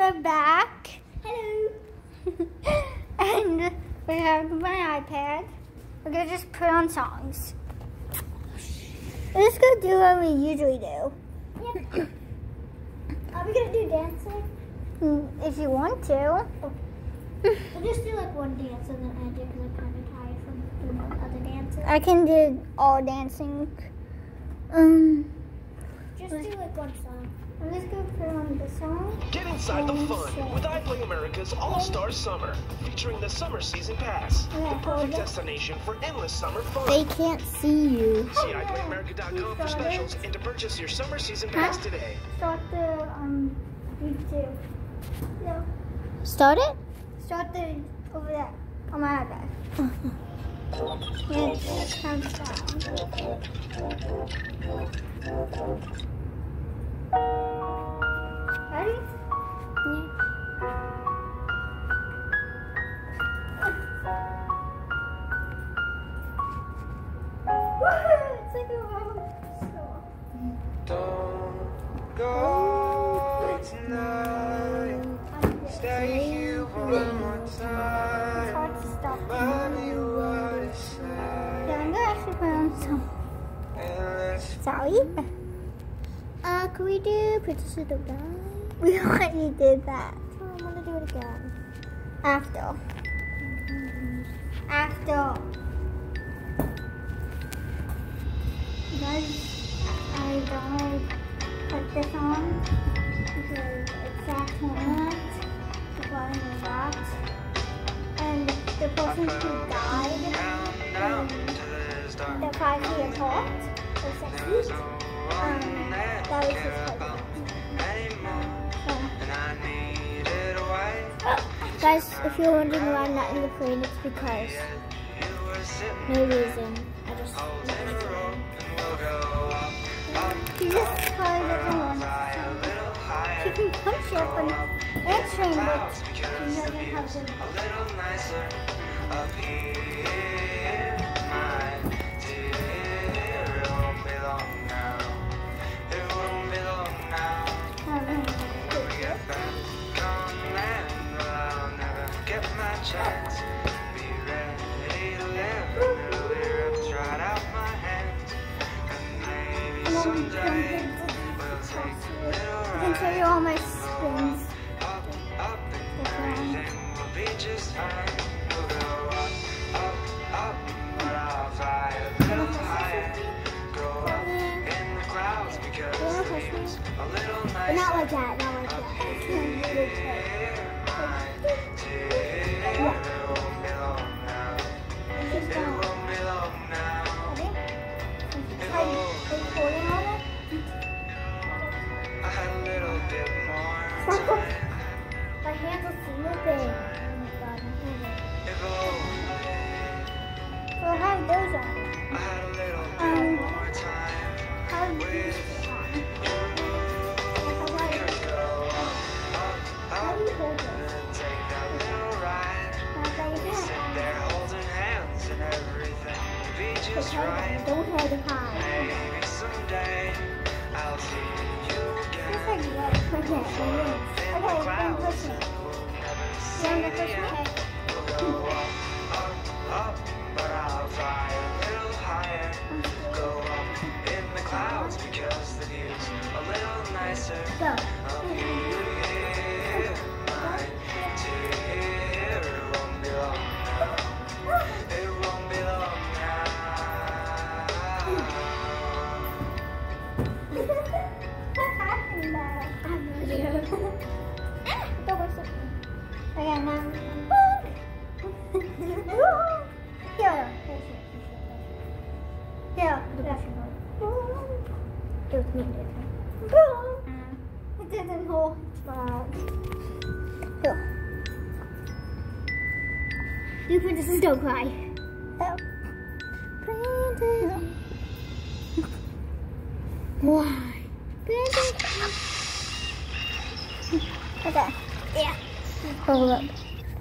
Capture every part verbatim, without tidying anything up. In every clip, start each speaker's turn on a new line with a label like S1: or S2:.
S1: we're back.
S2: Hello.
S1: And we have my iPad. We're gonna just put on songs. We're just gonna do what we usually do.
S2: Yep. Are we gonna do dancing?
S1: If you want to.
S2: We'll just do like one dance and then end it because I'm kind of tired from doing other dances.
S1: I can do all dancing. Um,
S2: Just do like one song.
S1: I'm just gonna put on the song.
S3: Get inside the fun with iPlay America's All-Star Summer, featuring the Summer Season Pass, the perfect destination for endless summer fun.
S1: They can't see you.
S3: See i play america dot com for specials and to purchase your Summer Season Pass today.
S1: Start the um YouTube.
S2: No.
S1: Start it? Start the over there on my iPad. It comes down. Ready? Yeah. It's like a road.
S4: Don't go tonight. Stay here one more time.
S1: It's hard to stop.
S4: Mommy, what is
S1: Yeah, I'm gonna actually put on some. Sorry. Uh, can we do Princess of the Guy? We already did that.
S2: Oh, I want to do it again.
S1: After. After. Guys, I don't put this on because it's at tournament. The bottom of that. And the person who died, um, the five year apart, or six years, um, that was his husband. So, guys, if you're wondering why I'm not in the plane, it's because no reason. I just She just probably doesn't want to. She can punch up on answering, but she doesn't have the. I can show you all my spins. But not like that, not like that. My hands are slipping. Oh my god, my hands are. So I have those on. Um, how do you put on? How do you hold it? Just right. Don't hold it high.
S4: Maybe someday I'll see you again.
S1: Just like that. Okay, okay, I'm pushing it. You want to push it?
S4: We'll go up, up, up, but I'll fly a little higher. Go up in the clouds because the view's a little nicer.
S1: Go.
S4: Up here, mine, to here, it won't be long now. It won't be long now.
S1: Okay, now. Here. Here. It didn't hold. Here. You princesses don't cry. Princess. Why? Princess. Okay. Yeah. Hold up.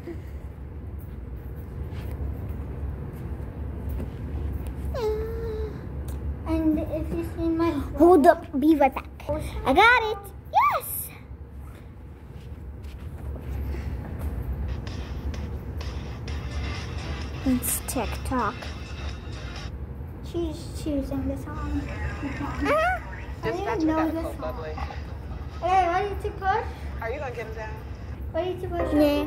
S1: And if you see my hold up, be right back. I got it. Yes. It's TikTok. She's choosing the song. Uh-huh. I don't even know the song. Hey, ready to push?
S5: Are you gonna get him down?
S1: Ready to push?
S2: Yeah.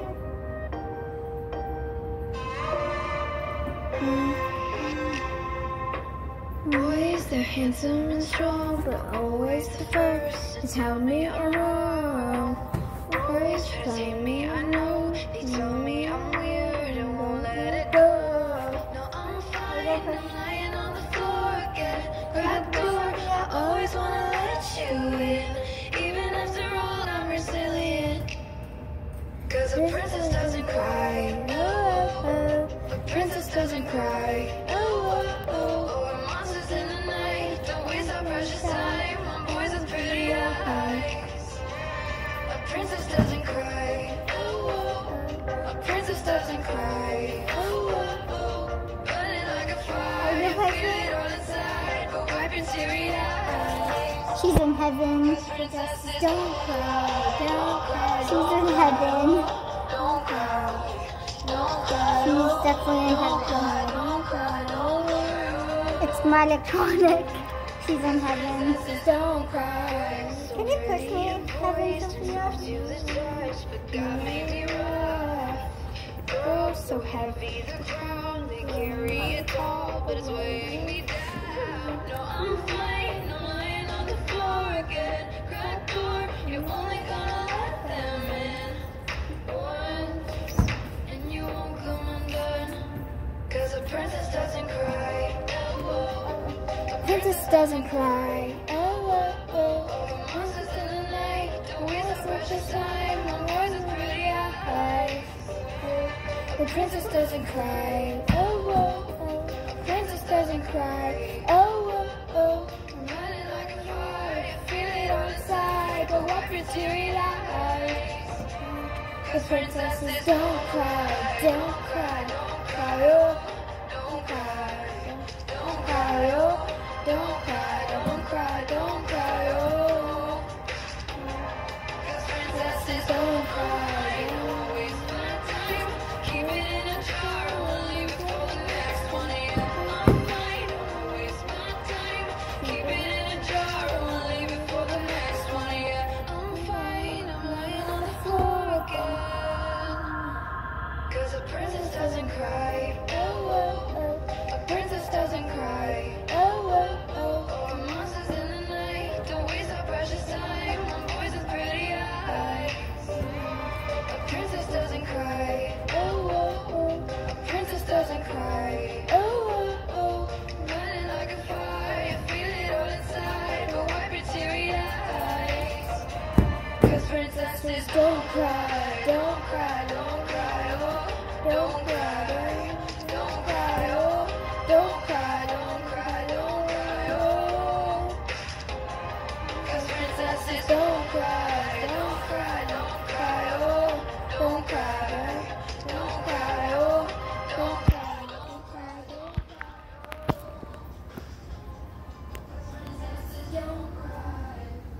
S6: Boys, they're handsome and strong, but always the first to tell me I'm wrong. Boys play me, I know. They tell me I'm weird and won't let it go. No, I'm fine. I'm lying on the floor again. Grab the door, I always wanna let you in. Even after all, I'm resilient. Cause a princess doesn't cry. Oh, oh. A princess doesn't cry. Oh, oh, oh. Monsters in the night, don't waste our precious time on boys with pretty eyes. A princess doesn't cry. Oh, oh, oh. A princess doesn't cry. Oh, oh, oh. Burning like a fire, feel it all inside, but wipe your teary eyes.
S1: She's in heaven.
S6: Princesses don't cry, don't cry.
S1: She's in heaven.
S6: Don't cry, don't cry.
S1: She's definitely in heaven.
S6: Don't cry, don't cry.
S1: It's my electronic. She's in heaven.
S6: Don't cry.
S1: Can you push me in heaven, Sophia?
S6: Oh, so heavy, the crown, they carry it tall, but it's weighing me down. No, I'm fine, I'm lying on the floor again. Crack door, you're only gonna let them in once, and you won't come undone. Cause a princess doesn't cry.
S2: Princess doesn't cry. Oh, oh, oh.
S6: Monsters in the night, don't waste our precious time on boys with pretty eyes.
S2: The princess doesn't cry. Oh, oh, oh. Princess doesn't cry. Oh, oh, oh.
S6: I'm running like a fire, feel it all inside, but wipe your teary eyes.
S2: The princesses don't cry. Don't cry. Cry, oh.
S6: Don't cry,
S2: Don't cry, oh.
S6: don't cry, don't cry, don't cry, oh. Cause princesses don't cry, don't waste my time. Keep it in a jar, we'll leave it for the next one. Yeah, I'm fine, don't waste my time. Keep it in a jar, we'll leave it for the next one. Yeah, I'm fine, I'm lying on the floor again. Cause a princess doesn't cry.
S2: Oh, oh, oh.
S6: A princess doesn't cry.
S2: Oh, oh, oh.
S6: The monsters in the night, don't waste our precious time on boys with pretty eyes. A princess doesn't cry.
S2: Oh, oh, oh.
S6: A princess doesn't cry.
S2: Oh, oh, oh.
S6: Running like a fire, feel it all inside, but wipe your teary eyes. Cause princesses
S2: Don't cry.
S6: don't cry, don't cry, oh. Don't cry, don't cry, oh. Don't cry, don't cry, don't cry, oh. Cause princesses don't cry, don't cry, don't cry, oh. Don't cry, don't cry, oh. Don't cry, don't cry, don't cry. Princesses don't cry.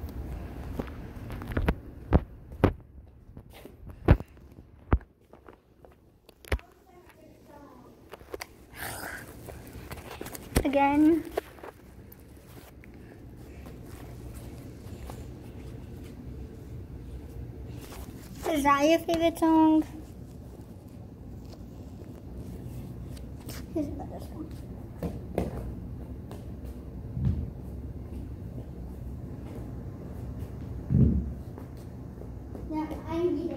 S1: Again. Is that your favorite song? Here's another song. Yeah, I need it.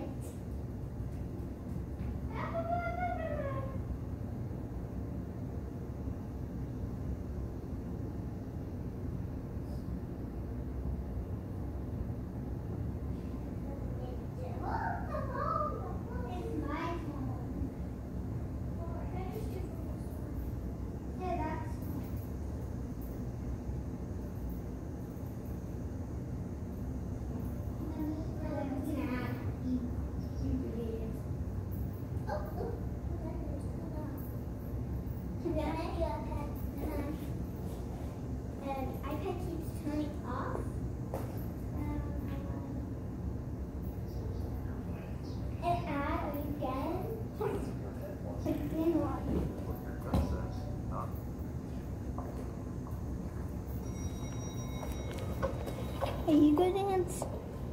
S1: you go dance?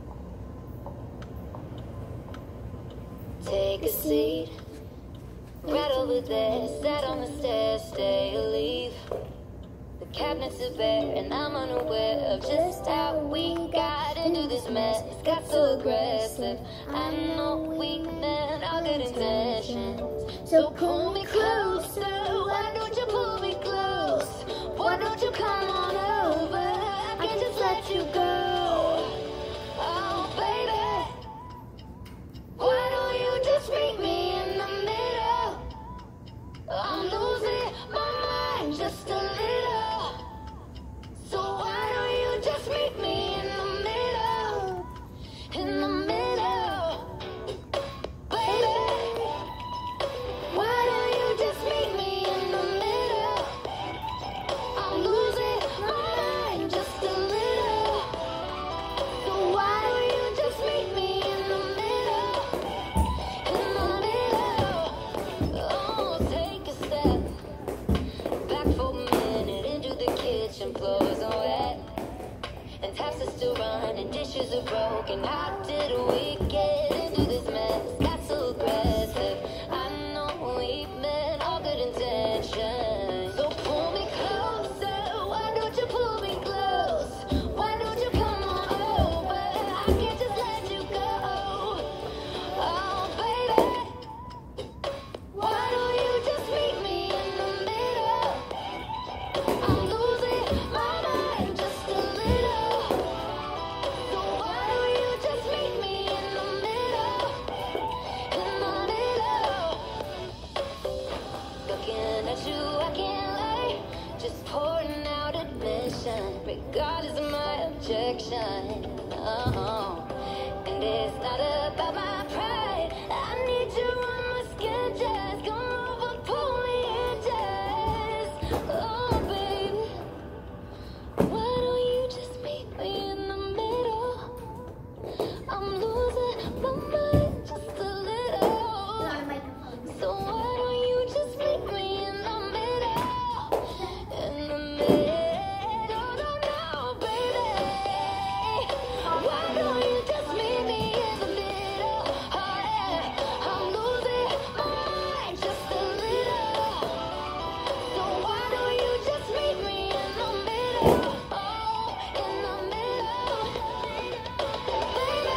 S6: Take a seat, right over there, sat on the stairs, stay or leave. The cabinets are bare, and I'm unaware of just how we got into this mess. Got so aggressive. I know weak men are good intentions, so pull me closer. Why don't you pull me close? Why don't you come on over? I can't just let you go. Oh, baby, why don't you just meet me in the middle? I'm losing my mind just a little. So why don't you just meet me in the middle? In the middle, baby. Why don't you just meet me in the middle? I'm losing my mind just a little. So why don't you just meet me in the middle? In the middle. Oh, take a step back for a minute into the kitchen. Floors are wet and taps are still running, dishes are broken. How did we get into this mess? Got so aggressive. I know we've meant all good intentions, so pull me closer. Why don't you pull me close? Why don't you come on over? I can't just let you go. Oh, baby, why don't you just meet me in the middle? I'm losing my mind just a little. So why don't you just meet me in the middle? In the middle. Looking at you, I can't lie. Just pouring out admission, regardless of my objection. Oh, and it's not about my pride. I need you on my skin, just come over, pull me in, just. Oh, baby, why don't you just meet me in the middle? I'm losing my mind just a little. So why don't you just meet me in the middle? In the middle, no, no, baby. Why don't you just meet me in the middle? Oh, yeah. I'm losing my mind just a little. So why don't you just meet me in the middle? Oh, in the middle, baby.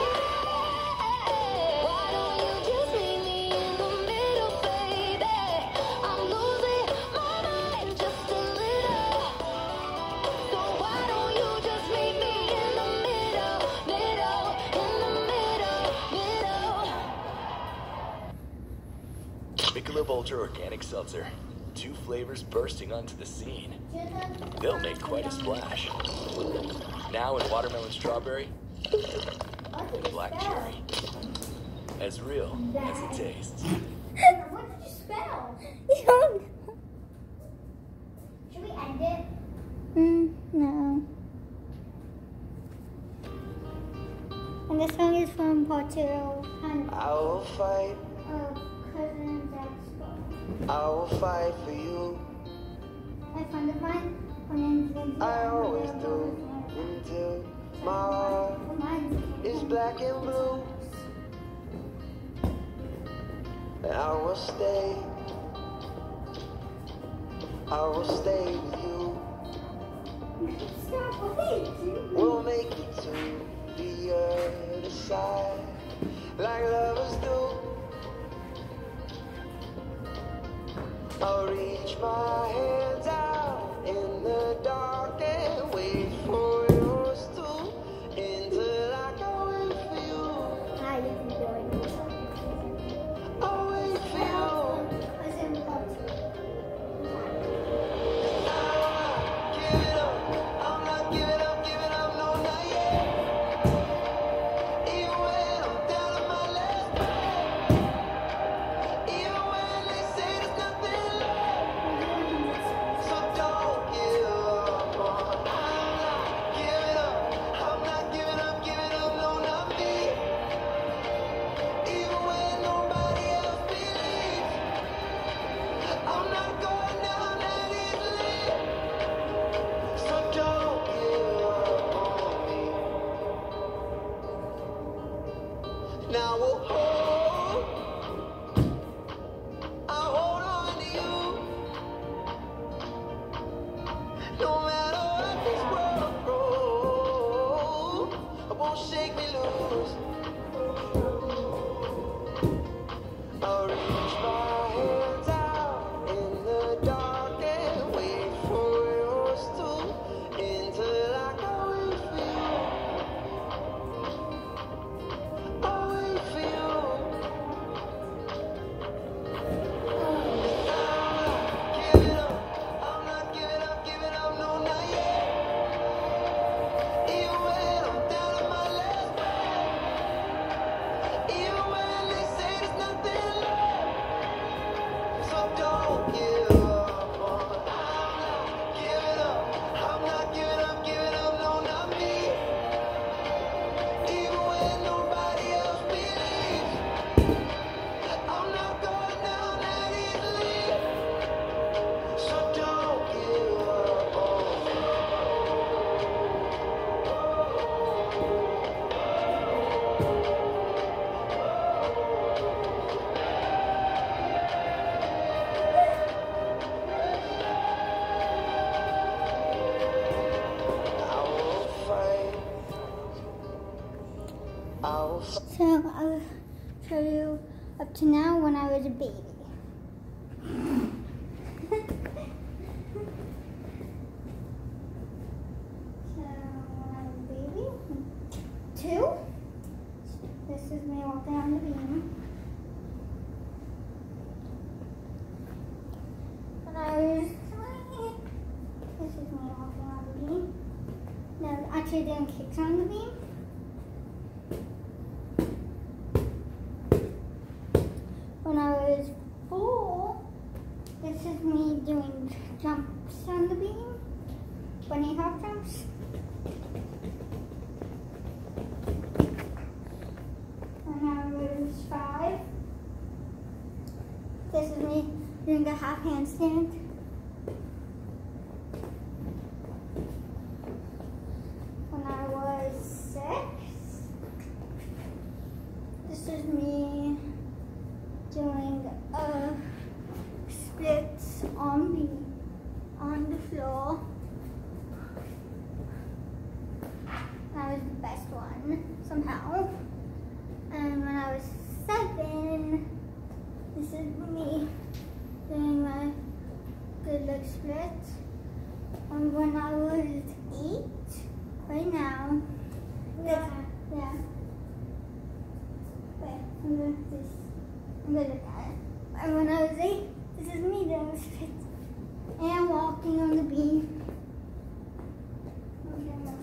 S6: Why don't you just meet me in the middle, baby? I'm losing my mind just a little. So why don't you just meet me in the middle, middle, in the middle, middle?
S5: Michelob Ultra Organic Seltzer. Two flavors bursting onto the scene. They'll make quite a splash. Now in watermelon strawberry and black cherry. As real as it tastes.
S2: What did you spell? Should we end it?
S1: Mm, no. And this song is from Portugal. Kind
S4: I will fight,
S1: of cousin Jack's.
S4: I will fight for you.
S1: A friend of mine, her name's Lindsay.
S4: I always do until my heart is black and blue. And I will stay, I will stay with you. We'll make it to the other side, like lovers do. I'll reach my hands out in the dark and wait for yours to, until I can wait for you.
S1: Hi, you can do it.
S4: I'll wait for you.
S1: Cousin Portugal.
S4: I'm not giving up, I'm not giving up, giving up, no, not yet. Even when I'm down on my last breath, even when they say there's nothing left, so don't give up on. I'm not giving up, I'm not giving up, giving up, no, not me. Now we'll hold, I'll hold on to you. No matter what this world throws, it won't shake me loose. I'll reach my hands out in the dark and wait for yours to, until I can wait for you. I'll wait for you. I'm not giving up, I'm not giving up, giving up, no, not yet. Even when I'm down to my last breath, even when they say there's nothing left, so don't give up on me. I'm not giving up, I'm not giving up, giving up, no, not me. Even when nobody else believes, I'm not going down that easily, so don't give up on me. I will fight. I will fight.
S1: So I'll show you up to now when I was a baby. So when I was a baby, two. This is me walking on the beam. When I was three, this is me walking on the beam. No, actually doing kicks on the beam. When I was four, this is me doing jumps on the beam, bunny hop jumps. When I was five, this is me doing a half handstand. When I was six, this is me doing a splits on the on the floor. That was the best one somehow. And when I was seven, this is me doing my good leg splits. And when I was eight, right now, this, yeah. Wait, I'm gonna do this. I'm good at that. And when I was eight, this is me doing the splits and walking on the beam. Okay, now.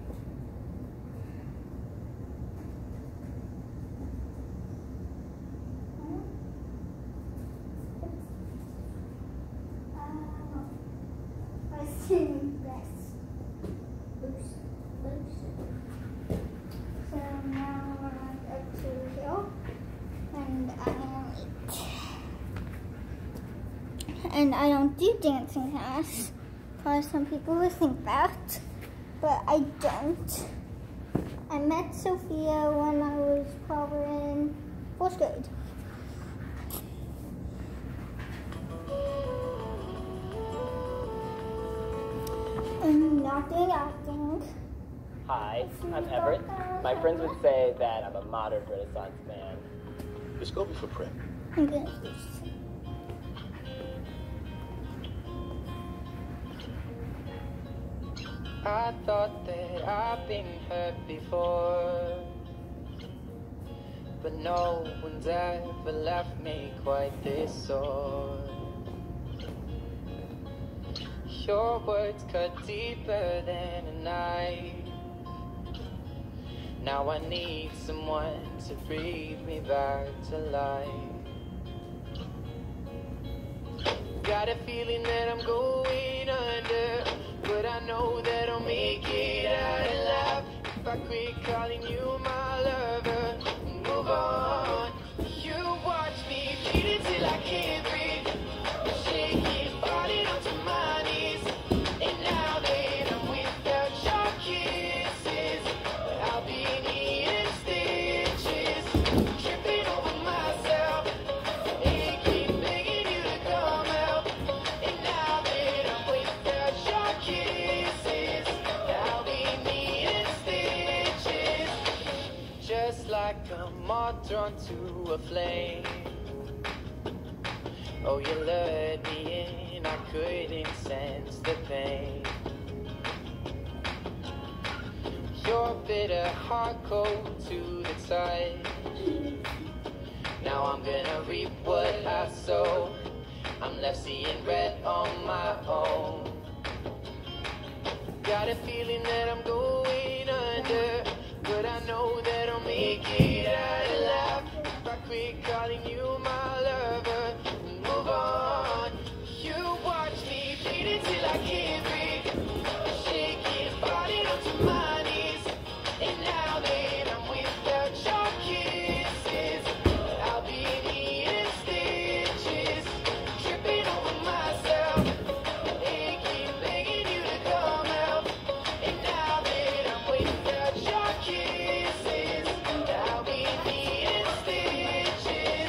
S1: Uh, I was doing this. Oops. Oops. So now we're up to here. And I am eight. And I don't do dancing class, because some people would think that, but I don't. I met Sophia when I was probably in fourth grade. I'm not doing acting.
S7: Hi, I'm Everett. My friends would say that I'm a modern Renaissance man.
S5: Let's go before prep.
S1: I'm gonna do this.
S4: I thought that I've been hurt before, but no one's ever left me quite this sore. Your words cut deeper than a knife. Now I need someone to breathe me back to life. Got a feeling that I'm going under, but I know that I'll make it out alive if I quit calling you my lover. Move on. You watch me bleed until I can't breathe. Shaking, falling onto my knees. And now that I'm without your kisses, I'll be needing stitches. tripping over myself. And keep begging you to come out. And now that I'm without your kisses, I'll be needing stitches. Just like a moth drawn to a flame. Oh, you lured me in, I couldn't sense the pain. Your bitter heart cold to the touch. Now I'm gonna reap what I sow. I'm left seeing red on my own. Got a feeling that I'm going under, but I know that I'll make it out alive. If I quit calling you my lover, move on. You watch me bleed until I can't breathe, shaking, falling onto my knees. And now that I'm without your kisses, I'll be needing stitches, tripping over myself, and keep begging you to come out. And now that I'm without your kisses, I'll be needing stitches.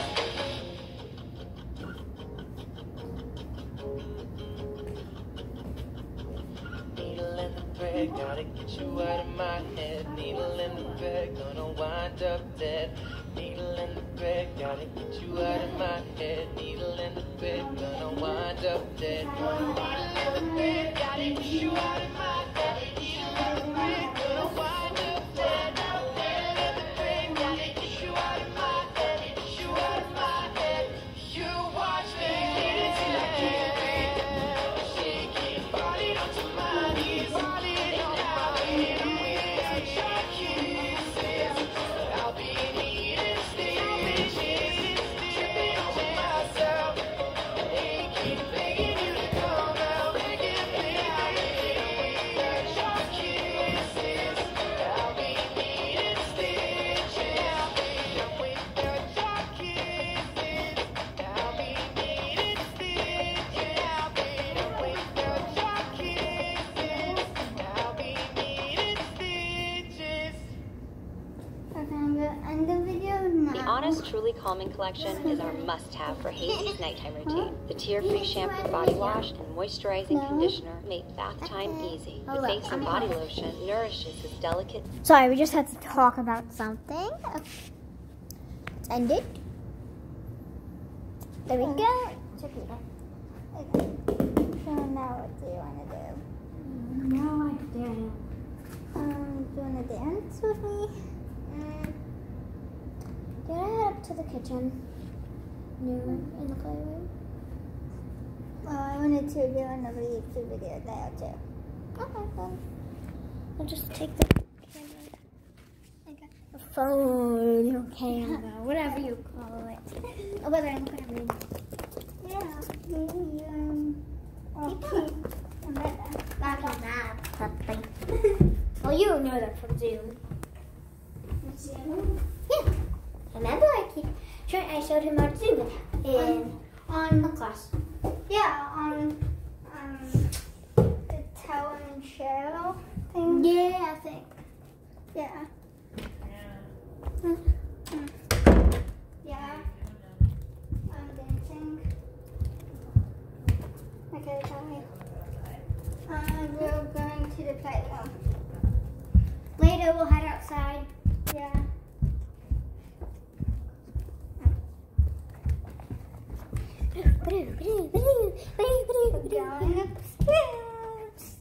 S4: Needle in the thread, gotta get you out of my head. Needle in the thread, gonna wind up dead. Needle in the thread, gotta get you out of my head. Needle in the thread, gonna wind up dead. Needle in the thread, gotta get you out of my head. Needle in the thread, gonna wind up dead. Needle in the thread, gotta get you out of my head. Get you out of my head. You watch me bleed until I can't breathe, shaking, falling onto my knees. Falling on my knees. Without your kisses, I'll be needing stitches, tripping over myself, and keep begging you to come out. Begging, begging, without your kisses, I'll be needing stitches. Without your kisses, I'll be needing stitches. Without your kisses, I'll be needing stitches.
S1: Okay, I'm gonna end the video now.
S8: The Honest Truly Calming Collection is our must-have for Hazy's nighttime routine. The tear-free shampoo body wash and moisturizing conditioner make bath time easy. The face and body lotion nourishes his delicate...
S1: Sorry, we just had to talk about something. It's ended. There we go. Okay. So now what do you want to do?
S2: No idea.
S1: Um, do you want to dance with me?
S2: Mm. Did I head up to the kitchen? No, in the playroom.
S1: Well, I wanted to do another YouTube video there too.
S2: Okay, then. I'll just take the camera. Okay. The phone, or camera, whatever you call it. Oh, whether I'm gonna read.
S1: Yeah, maybe um, I'll keep
S2: Back on that, something. Well, you know that from Zoom.
S1: Zoom.
S2: Yeah. Remember, I keep showing. I showed him how to Zoom in on the class.
S1: Yeah, on um the tell and share thing.
S2: Yeah, I think.
S1: Yeah.
S2: Mm.
S1: Yeah. I'm dancing. Okay, tell me. Uh, we're going to the playroom.
S2: Later, we'll head outside.
S1: Yeah. Going upstairs.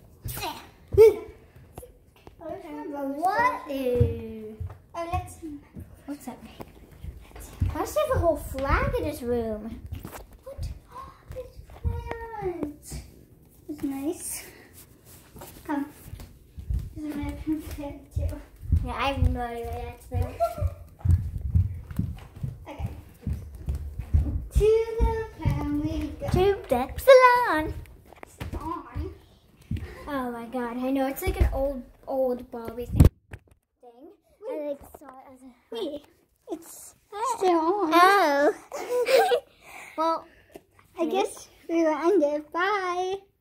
S2: What is?
S1: Oh, let's.
S2: What's that? Why does he have a whole flag in his room?
S1: What? Oh, it's plants. It's nice. Come. This is my plant too.
S2: Yeah, I have no idea what that's there.
S1: Okay. To the playroom we go.
S2: To the salon.
S1: On.
S2: Oh my god, I know it's like an old, old Barbie thing. Thing. I like saw it as a.
S1: Wait, it's still on.
S2: Oh. Well,
S1: I guess we will end it. Bye.